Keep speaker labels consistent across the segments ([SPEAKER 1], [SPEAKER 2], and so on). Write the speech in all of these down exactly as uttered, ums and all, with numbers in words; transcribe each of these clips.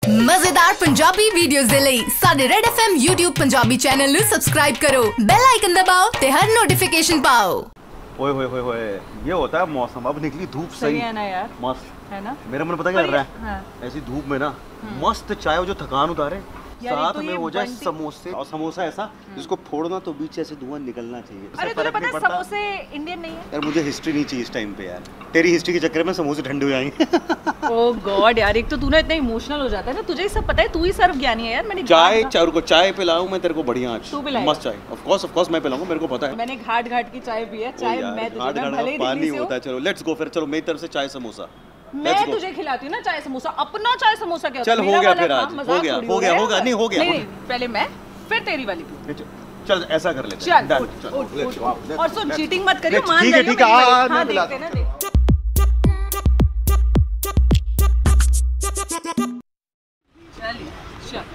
[SPEAKER 1] मजेदार पंजाबी वीडियोस दे लई साडे red F M YouTube Punjabi channel नु सब्सक्राइब करो, बेल आइकन दबाओ ते हर नोटिफिकेशन पाओ।
[SPEAKER 2] ओए होए होए होए, ये होता है मौसम। अब निकली धूप, सही
[SPEAKER 3] है ना यार,
[SPEAKER 2] मस्त
[SPEAKER 3] है ना।
[SPEAKER 2] मेरा मन पता क्या कर रहा है,
[SPEAKER 3] हाँ।
[SPEAKER 2] ऐसी धूप में ना मस्त चाय, जो थकान उतारे, साथ
[SPEAKER 3] तो
[SPEAKER 2] में हो जाए समोसे, और समोसा ऐसा जिसको फोड़ना तो बीच ऐसे धुआं निकलना चाहिए।
[SPEAKER 3] अरे तुझे पता है समोसे इंडियन नहीं है
[SPEAKER 2] यार, मुझे हिस्ट्री नहीं चाहिए इस टाइम पे यार। तेरी हिस्ट्री के चक्कर में समोसे ठंडे हो जाएंगे।
[SPEAKER 3] ओह गॉड यार, एक तो तू ना इतना इमोशनल हो जाता है ना, तुझे ये सब पता है, तू ही सर्व ज्ञानी है यार। मैंने
[SPEAKER 2] चाय चारू को चाय पिलाऊं मैं तेरे को बढ़िया आज,
[SPEAKER 3] तू पिलाएगा?
[SPEAKER 2] मस्त चाय, ऑफ कोर्स ऑफ कोर्स मैं पिलाऊंगा, मेरे को पता है।
[SPEAKER 3] मैंने घाट घाट की चाय पी है, चाय मैं तुझे ना भले ही
[SPEAKER 2] पानी
[SPEAKER 3] दिल्ली से
[SPEAKER 2] होता है। चलो लेट्स गो फिर, चलो मेरी तरफ से चाय समोसा।
[SPEAKER 3] मैं तुझे खिलाती हूँ ना चाय समोसा, अपना चाय समोसा क्या होता
[SPEAKER 2] चल
[SPEAKER 3] है?
[SPEAKER 2] हो गया
[SPEAKER 3] मेरा
[SPEAKER 2] फिर
[SPEAKER 3] वाला
[SPEAKER 2] आज,
[SPEAKER 3] काम
[SPEAKER 2] हो
[SPEAKER 3] मजाक
[SPEAKER 2] गया
[SPEAKER 3] थोड़ी
[SPEAKER 2] हो गया
[SPEAKER 3] रहा है।
[SPEAKER 2] होगा नहीं हो गया
[SPEAKER 3] नहीं नहीं, पहले मैं फिर तेरी वाली पी।
[SPEAKER 2] चल ऐसा कर लेते
[SPEAKER 3] चल
[SPEAKER 2] हैं,
[SPEAKER 3] उठ, उठ, उठ, उठ। और सुन, चीटिंग मत करियो, मान
[SPEAKER 2] ठीक है
[SPEAKER 3] जाइयो
[SPEAKER 2] ठीक है,
[SPEAKER 3] मेरी
[SPEAKER 2] हाँ
[SPEAKER 3] वाली।
[SPEAKER 2] मैं
[SPEAKER 3] हाँ,
[SPEAKER 2] पिलाता
[SPEAKER 3] देखते
[SPEAKER 2] हूँ।
[SPEAKER 3] ना, देख।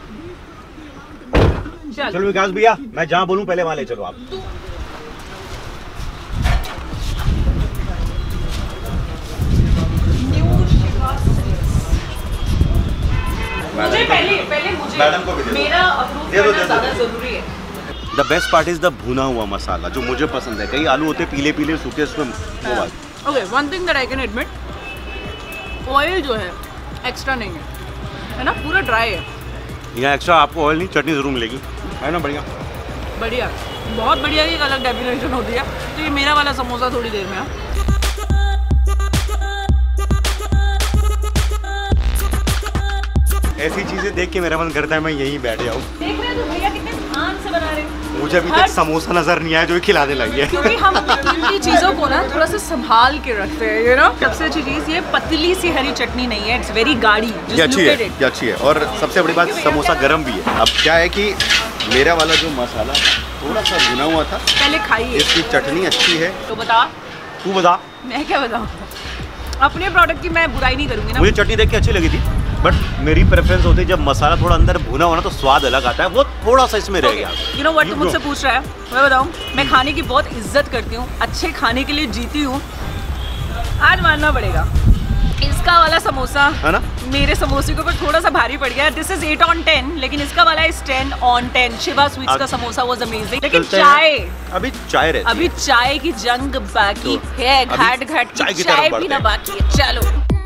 [SPEAKER 3] चल चल
[SPEAKER 2] चलो विकास भैया, मैं जहाँ बोलूँ पहले वहाँ ले चलो आप।
[SPEAKER 3] मुझे पहले पहले मुझे
[SPEAKER 2] मैडम को भी दे दो।
[SPEAKER 3] मेरा अप्रूव
[SPEAKER 2] दे दो,
[SPEAKER 3] करना
[SPEAKER 2] दे दो।
[SPEAKER 3] ज़्यादा ज़रूरी है।
[SPEAKER 2] The best part is the भुना हुआ मसाला, जो मुझे पसंद है। कई आलू होते पीले पीले सूखे, उसमें वो बात।
[SPEAKER 3] Okay, one thing that I can admit, oil जो है एक्स्ट्रा नहीं है, है ना, पूरा ड्राई है।
[SPEAKER 2] यहाँ एक्स्ट्रा आपको ऑयल नहीं, चटनी जरूर मिलेगी, है ना। बढ़िया
[SPEAKER 3] बढ़िया, बहुत बढ़िया। एक अलग डेफिनेशन होती है। तो ये मेरा वाला समोसा थोड़ी देर में है।
[SPEAKER 2] ऐसी चीजें देख के मेरा मन करता है मैं यहीं बैठ जाऊँ।
[SPEAKER 3] देख रहे हो भैया कितने ध्यान से बना रहे हैं।
[SPEAKER 2] मुझे अभी तक समोसा नजर नहीं आया जो खिलाने लगी है।
[SPEAKER 3] क्योंकि हम इनकी चीज़ों को ना थोड़ा सा संभाल के रखते हैं, यू नो। सबसे अच्छी चीज़ ये पतली सी हरी चटनी नहीं है, इट्स वेरी गाढ़ी।
[SPEAKER 2] ये अच्छी है, ये अच्छी है। और सबसे बड़ी बात, समोसा गर्म भी है। अब क्या है कि मेरा वाला जो मसाला थोड़ा सा भुना हुआ था,
[SPEAKER 3] पहले खाइए।
[SPEAKER 2] इसकी चटनी अच्छी है।
[SPEAKER 3] तो बता,
[SPEAKER 2] तू बता।
[SPEAKER 3] मैं क्या बताऊँ, अपने प्रोडक्ट की मैं बुराई नहीं करूँगी ना।
[SPEAKER 2] मुझे चटनी देख के अच्छी लगी थी, बट मेरी प्रेफरेंस होती है जब मसाला थोड़ा अंदर भुना होना तो स्वाद अलग आता है, वो थोड़ा सा इसमें रह गया।
[SPEAKER 3] यू नो व्हाट, तू मुझसे पूछ रहा है, मैं बताऊं, मैं खाने की बहुत इज्जत करती हूँ, अच्छे खाने के लिए जीती हूँ। आज मानना पड़ेगा, इसका वाला समोसा
[SPEAKER 2] है ना,
[SPEAKER 3] मेरे समोसे के ऊपर थोड़ा सा भारी पड़ गया। This is eight on ten, लेकिन इसका वाला is ten on ten. Shiva sweets का समोसा वाज अमेजिंग। लेकिन चाय,
[SPEAKER 2] अभी चाय रहती
[SPEAKER 3] अभी चाय की जंग बाकी है, घाट घाट
[SPEAKER 2] चाय की
[SPEAKER 3] चाय
[SPEAKER 2] तरफ
[SPEAKER 3] पीना
[SPEAKER 2] बढ़ते
[SPEAKER 3] बाकी है। चलो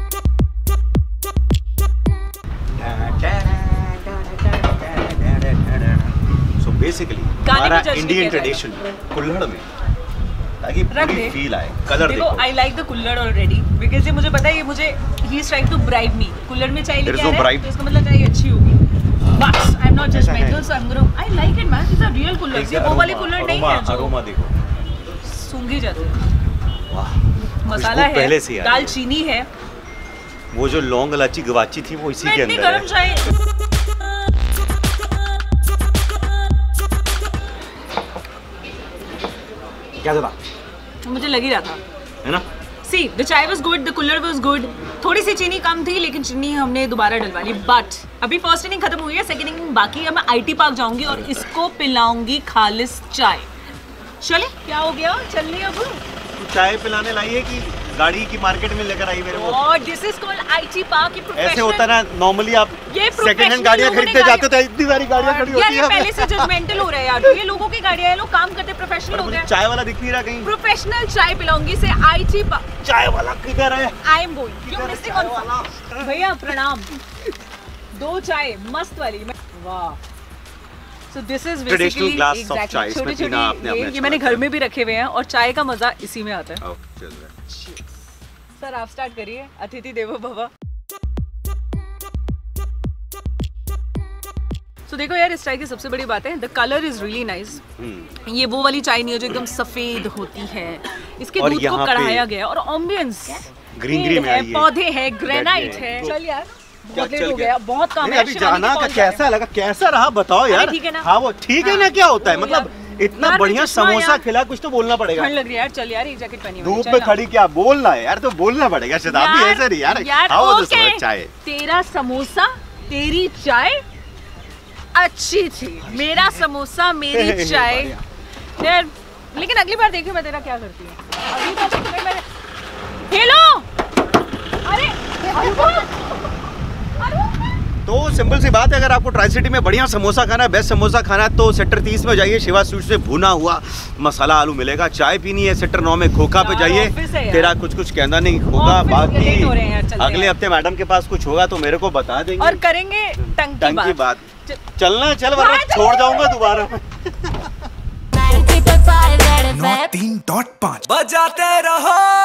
[SPEAKER 2] सो बेसिकली
[SPEAKER 3] गाने
[SPEAKER 2] हमारा
[SPEAKER 3] की जश्न
[SPEAKER 2] इंडियन
[SPEAKER 3] किया
[SPEAKER 2] ट्रेडिशन कुल्हड़ में, ताकि
[SPEAKER 3] रख
[SPEAKER 2] पूरी
[SPEAKER 3] दे।
[SPEAKER 2] फील आए। कलर
[SPEAKER 3] देखो,
[SPEAKER 2] देखो,
[SPEAKER 3] I like the kulhad already, because ये मुझे पता है, ये मुझे ही is trying to bribe me. कुल्हड़ में चाय लेके आ रहा है तो इसका मतलब चाय अच्छी होगी। But I am not judgemental, so I am gonna, I like it man. This are real kulhad, ये वो वाली कुल्हड़ नहीं है जो
[SPEAKER 2] अरोमा देखो,
[SPEAKER 3] सूंघी जाती है।
[SPEAKER 2] वाह,
[SPEAKER 3] मसाला है,
[SPEAKER 2] पहले से
[SPEAKER 3] दालचीनी है,
[SPEAKER 2] वो जो लौंग इलायची गवाची थी वो इसी के
[SPEAKER 3] इतनी
[SPEAKER 2] अंदर
[SPEAKER 3] गरम
[SPEAKER 2] है।
[SPEAKER 3] चाय।
[SPEAKER 2] क्या था,
[SPEAKER 3] मुझे लग ही रहा था,
[SPEAKER 2] है ना।
[SPEAKER 3] See the chai was good, the kulhad was good. थोड़ी सी चीनी कम थी, लेकिन चीनी हमने दोबारा डलवा ली। बट अभी फर्स्ट इनिंग खत्म हुई है, सेकंड इनिंग बाकी है। मैं आईटी पार्क जाऊंगी और इसको पिलाऊंगी खालिस चाय। चले, क्या हो गया, चलने अब।
[SPEAKER 2] चाय पिलाने लाई है कि गाड़ी की मार्केट में लेकर आई मेरे को?
[SPEAKER 3] और this is called IT park. ये प्रोफेशनल,
[SPEAKER 2] ऐसे होता ना, नॉर्मली आप
[SPEAKER 3] ये
[SPEAKER 2] सेकंड हैंड गाड़ियां खरीदते जाते थे, इतनी सारी गाड़ियां खड़ी
[SPEAKER 3] यार,
[SPEAKER 2] होती
[SPEAKER 3] ये
[SPEAKER 2] है।
[SPEAKER 3] पहले से जजमेंटल हो रहा है यार। ये लोगों की गाड़ियां हैं, लोग काम करते प्रोफेशनल हो गए।
[SPEAKER 2] चाय वाला दिख नहीं रहा कहीं।
[SPEAKER 3] प्रोफेशनल चाय पिलाऊंगी से आईटी पार्क।
[SPEAKER 2] चाय वाला किधर है?
[SPEAKER 3] I am going, you missing on. भैया प्रणाम, दो चाय मस्त वाली। वाह, so this is basically
[SPEAKER 2] glass of chai,
[SPEAKER 3] छोटी
[SPEAKER 2] इसमें पीना आपने
[SPEAKER 3] छोटी,
[SPEAKER 2] अपने
[SPEAKER 3] ये मैंने घर में भी रखे हुए हैं, और चाय का मजा इसी में आता है।
[SPEAKER 2] आओ, चल रहा है।
[SPEAKER 3] सर आप स्टार्ट करिए, अतिथि देवो भव। तो देखो यार, इस चाय की सबसे बड़ी बात है, the colour is really nice. ये वो वाली चाय नहीं है जो एकदम सफेद होती है, इसके
[SPEAKER 2] और
[SPEAKER 3] दूध को
[SPEAKER 2] यहाँ पे
[SPEAKER 3] कढ़ाया गया, और एम्बियंस
[SPEAKER 2] ग्रीनरी में
[SPEAKER 3] है,
[SPEAKER 2] आई है,
[SPEAKER 3] पौधे है, ग्रेनाइट
[SPEAKER 2] है।
[SPEAKER 3] है। चल यार, बहुत
[SPEAKER 2] क्या
[SPEAKER 3] लेट
[SPEAKER 2] चल
[SPEAKER 3] हो
[SPEAKER 2] गया?
[SPEAKER 3] गया, बहुत काम है।
[SPEAKER 2] अभी जाना का कैसा लगा, कैसा रहा बताओ यार।
[SPEAKER 3] ठीक है ना?
[SPEAKER 2] हाँ वो ठीक है ना, क्या होता है,
[SPEAKER 3] वो
[SPEAKER 2] मतलब इतना
[SPEAKER 3] यार,
[SPEAKER 2] बढ़िया
[SPEAKER 3] चश्मा
[SPEAKER 2] समोसा
[SPEAKER 3] यार।
[SPEAKER 2] खिला, कुछ तो बोलना पड़ेगा।
[SPEAKER 3] ठंड लग रही है यार, चल यार, एक जैकेट पहनी हुई है,
[SPEAKER 2] धूप
[SPEAKER 3] चल
[SPEAKER 2] में
[SPEAKER 3] ना।
[SPEAKER 2] खड़ी क्या बोलना है यार, तो बोलना पड़ेगा। शताब्दी
[SPEAKER 3] यार,
[SPEAKER 2] ऐसे नहीं यार,
[SPEAKER 3] यार
[SPEAKER 2] खाओ तो
[SPEAKER 3] ओके,
[SPEAKER 2] सब चाय।
[SPEAKER 3] तेरा समोसा तेरी चाय अच्छी थी, मेरा समोसा मेरी चाय यार। लेकिन अगली बार देखियो मैं तेरा क्या करती हूँ। अगली बार तो तुम्हें मैं हेलो, अरे अरे
[SPEAKER 2] तो सिंपल सी बात है, अगर आपको ट्राई सिटी में बढ़िया समोसा खाना है, बेस्ट समोसा खाना है, तो सेक्टर तीस में जाइए, शिवा स्वीट्स में भुना हुआ मसाला आलू मिलेगा। चाय पीनी है, सेक्टर नौ में खोखा पे जाइए, तेरा कुछ कुछ कहना नहीं होगा। बाकी अगले हफ्ते मैडम के पास कुछ होगा तो मेरे को बता देंगे
[SPEAKER 3] और करेंगे टंग की बात, बात।
[SPEAKER 2] चलना चल, वरना छोड़ जाऊंगा दोबारा।
[SPEAKER 4] नौ तीन डॉट पाँच बजाते रहो।